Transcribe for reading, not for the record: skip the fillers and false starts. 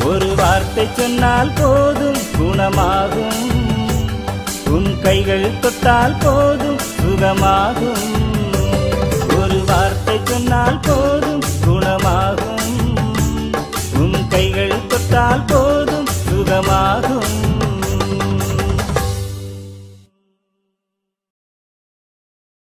ஒரு வார்த்தை சொன்னால் போதும் குணமாகும், உன் கைகள் தொட்டால் போதும் சுகமாகும். ஒரு வார்த்தை சொன்னால் போதும் குணமாகும், உன் கைகள் தொட்டால் போதும் சுகமாகும்.